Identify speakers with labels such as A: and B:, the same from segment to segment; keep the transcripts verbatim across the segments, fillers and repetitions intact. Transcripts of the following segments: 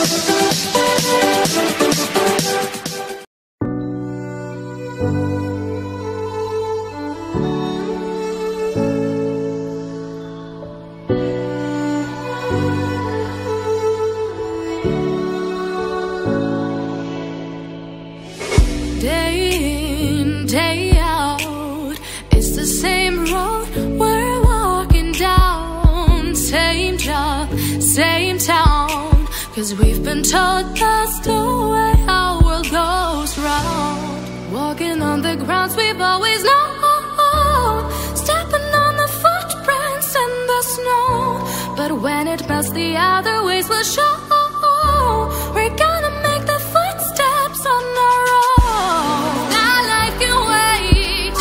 A: Same town, 'cause we've been told that's the way our world goes round. Walking on the grounds we've always known, stepping on the footprints in the snow. But when it melts, the other ways will show. We're gonna make the footsteps on our own. That life can wait,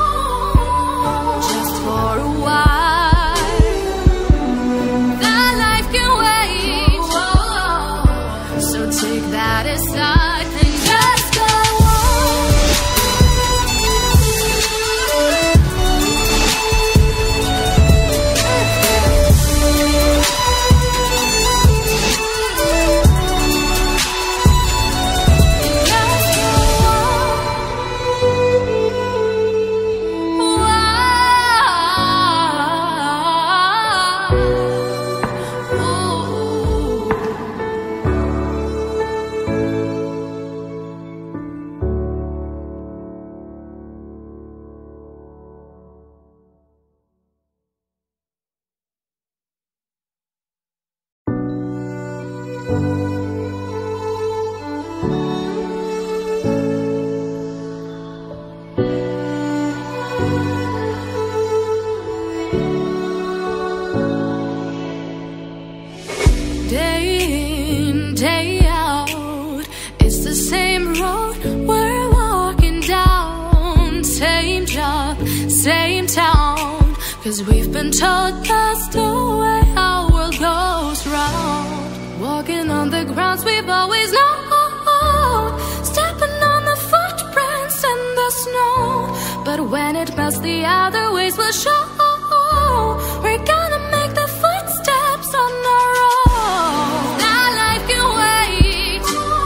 A: just for a while. Take that aside and just go on. Day in, day out, it's the same road we're walking down. Same job, same town, 'cause we've been told that's the way our world goes round. Walking on the grounds we've always known, stepping on the footprints in the snow. But when it melts, the other ways will show. We're gonna make the footsteps on our own. That life can wait,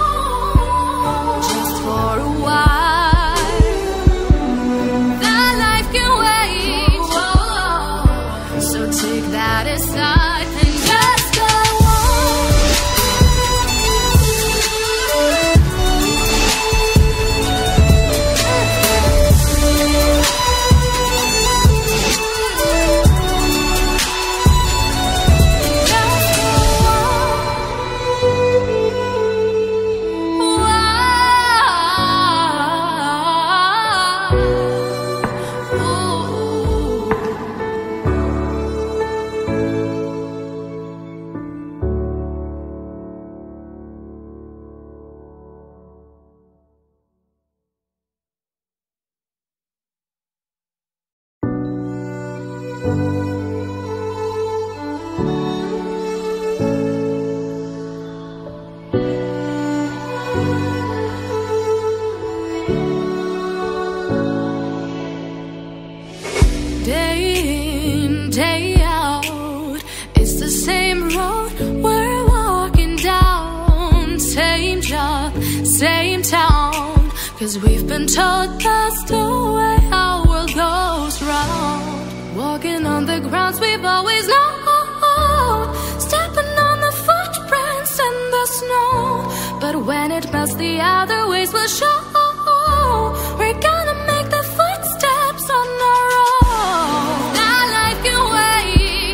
A: just for a while. That life can wait, so take that aside and just go on. Day in, day out, it's the same road we're walking down. Same job, same town, 'cause we've been told that's the way our world goes round. Walking on the grounds we've always known, stepping on the footprints in the snow. But when it melts, the other ways will show. We're gonna make the footsteps on our own. That life can wait,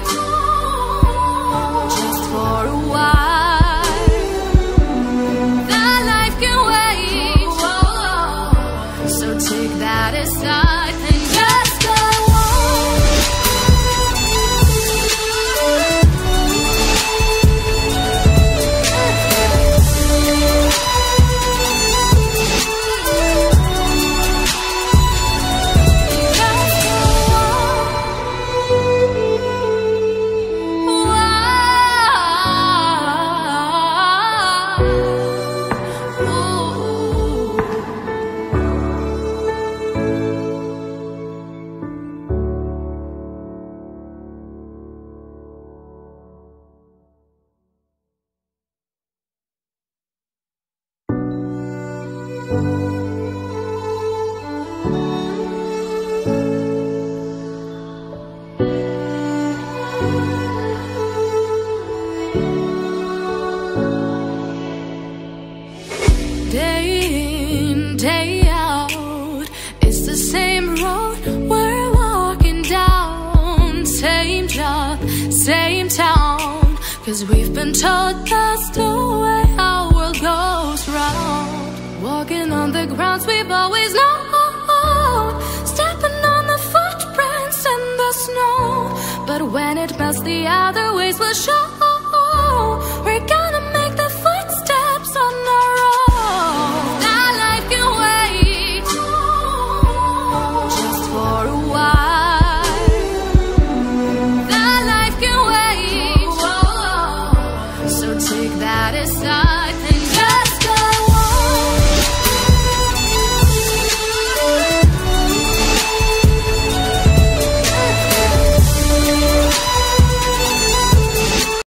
A: just for a while. That life can wait, so take that aside and just go on. Day in, day out, it's the same road we're walking down. Same job, same town, 'cause we've been told that's the way our world goes round. Walking on the grounds we've always known, stepping on the footprints in the snow. But when it melts, the other ways will show. We're gonna make the footsteps on our own. That life can wait, just for a while. That life can wait, so take that aside.